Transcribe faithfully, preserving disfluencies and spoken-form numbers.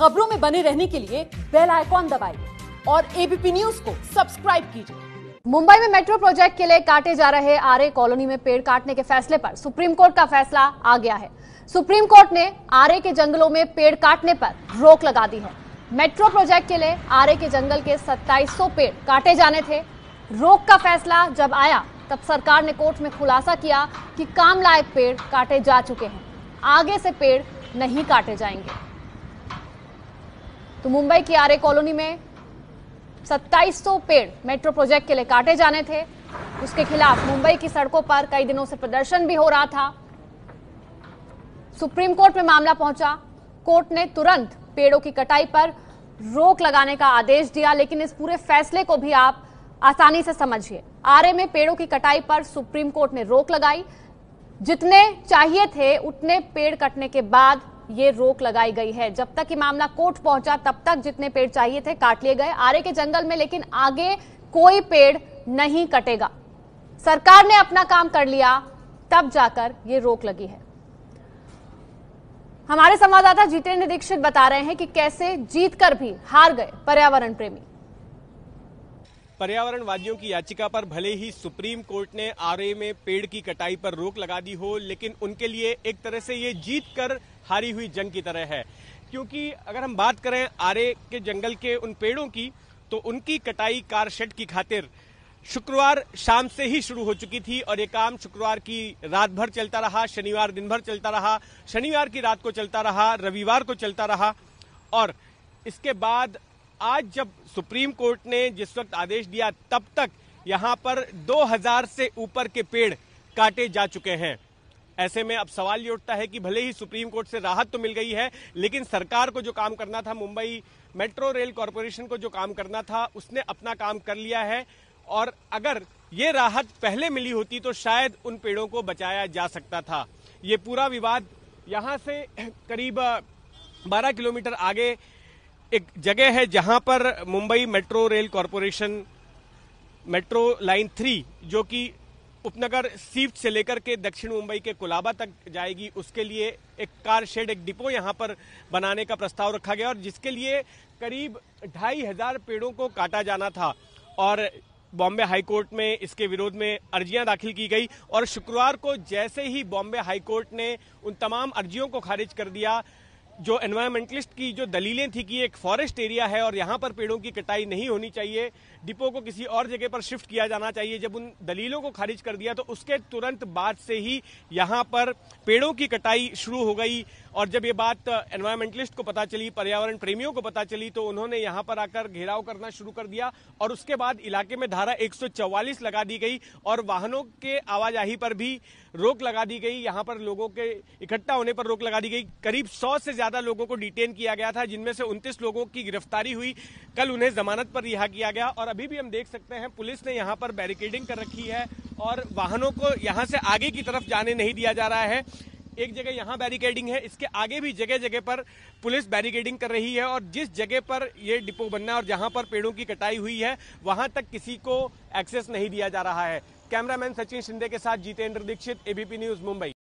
खबरों में बने रहने के लिए बेल आइकॉन दबाइए और एबीपी न्यूज को सब्सक्राइब कीजिए। मुंबई में मेट्रो प्रोजेक्ट के लिए काटे जा रहे आरे कॉलोनी में पेड़ काटने के फैसले पर सुप्रीम कोर्ट का फैसला आ गया है। सुप्रीम कोर्ट ने आरे के जंगलों में पेड़ काटने पर रोक लगा दी है। मेट्रो प्रोजेक्ट के लिए आरे के जंगल के सत्ताईस सौ पेड़ काटे जाने थे। रोक का फैसला जब आया तब सरकार ने कोर्ट में खुलासा किया कि काम लायक पेड़ काटे जा चुके हैं, आगे से पेड़ नहीं काटे जाएंगे। तो मुंबई की आरे कॉलोनी में सत्ताईस सौ पेड़ मेट्रो प्रोजेक्ट के लिए काटे जाने थे। उसके खिलाफ मुंबई की सड़कों पर कई दिनों से प्रदर्शन भी हो रहा था। सुप्रीम कोर्ट में मामला पहुंचा। कोर्ट ने तुरंत पेड़ों की कटाई पर रोक लगाने का आदेश दिया, लेकिन इस पूरे फैसले को भी आप आसानी से समझिए। आरे में पेड़ों की कटाई पर सुप्रीम कोर्ट ने रोक लगाई। जितने चाहिए थे उतने पेड़ कटने के बाद ये रोक लगाई गई है। जब तक ये मामला कोर्ट पहुंचा तब तक जितने पेड़ चाहिए थे काट लिए गए आरे के जंगल में, लेकिन आगे कोई पेड़ नहीं कटेगा। सरकार ने अपना काम कर लिया, तब जाकर ये रोक लगी है। हमारे संवाददाता जितेंद्र दीक्षित बता रहे हैं कि कैसे जीतकर भी हार गए पर्यावरण प्रेमी। पर्यावरणवादियों की याचिका पर भले ही सुप्रीम कोर्ट ने आरे में पेड़ की कटाई पर रोक लगा दी हो, लेकिन उनके लिए एक तरह से ये जीत कर हारी हुई जंग की तरह है। क्योंकि अगर हम बात करें आरे के जंगल के उन पेड़ों की, तो उनकी कटाई कार शेड की खातिर शुक्रवार शाम से ही शुरू हो चुकी थी और ये काम शुक्रवार की रात भर चलता रहा, शनिवार दिन भर चलता रहा, शनिवार की रात को चलता रहा, रविवार को चलता रहा। और इसके बाद आज जब सुप्रीम कोर्ट ने जिस वक्त आदेश दिया तब तक यहां पर दो हज़ार से ऊपर के पेड़ काटे जा चुके हैं। ऐसे में अब सवाल ये उठता है कि भले ही सुप्रीम कोर्ट से राहत तो मिल गई है, लेकिन सरकार को जो काम करना था, मुंबई मेट्रो रेल कॉरपोरेशन को जो काम करना था, उसने अपना काम कर लिया है। और अगर ये राहत पहले मिली होती तो शायद उन पेड़ों को बचाया जा सकता था। ये पूरा विवाद यहां से करीब बारह किलोमीटर आगे एक जगह है जहां पर Mumbai metro rail corporation metro line three, जो कि उपनगर सीफ्ट से लेकर के दक्षिण मुंबई के कुलाबा तक जाएगी, उसके लिए एक कार शेड, एक डिपो यहां पर बनाने का प्रस्ताव रखा गया और जिसके लिए करीब ढाई हजार पेड़ों को काटा जाना था। और बॉम्बे हाईकोर्ट में इसके विरोध में अर्जियां दाखिल की गई और शुक्रवार को जैसे ही बॉम्बे हाईकोर्ट ने उन तमाम अर्जियों को खारिज कर दिया, जो एनवायरमेंटलिस्ट की जो दलीलें थी कि एक फॉरेस्ट एरिया है और यहां पर पेड़ों की कटाई नहीं होनी चाहिए, डिपो को किसी और जगह पर शिफ्ट किया जाना चाहिए, जब उन दलीलों को खारिज कर दिया तो उसके तुरंत बाद से ही यहां पर पेड़ों की कटाई शुरू हो गई। और जब ये बात एनवायरमेंटलिस्ट को पता चली, पर्यावरण प्रेमियों को पता चली, तो उन्होंने यहां पर आकर घेराव करना शुरू कर दिया और उसके बाद इलाके में धारा एक सौ चौवालीस लगा दी गई और वाहनों के आवाजाही पर भी रोक लगा दी गई। यहां पर लोगों के इकट्ठा होने पर रोक लगा दी गई। करीब सौ से ज्यादा लोगों को डिटेन किया गया था, जिनमें से उनतीस लोगों की गिरफ्तारी हुई। कल उन्हें जमानत पर रिहा किया गया और अभी भी हम देख सकते हैं पुलिस ने यहां पर बैरिकेडिंग कर रखी है और वाहनों को यहां से आगे की तरफ जाने नहीं दिया जा रहा है। एक जगह यहां बैरिकेडिंग है, इसके आगे भी जगह जगह पर पुलिस बैरिकेडिंग कर रही है और जिस जगह पर यह डिपो बनना है और जहां पर पेड़ों की कटाई हुई है वहां तक किसी को एक्सेस नहीं दिया जा रहा है। कैमरामैन सचिन शिंदे के साथ जितेंद्र दीक्षित, एबीपी न्यूज, मुंबई।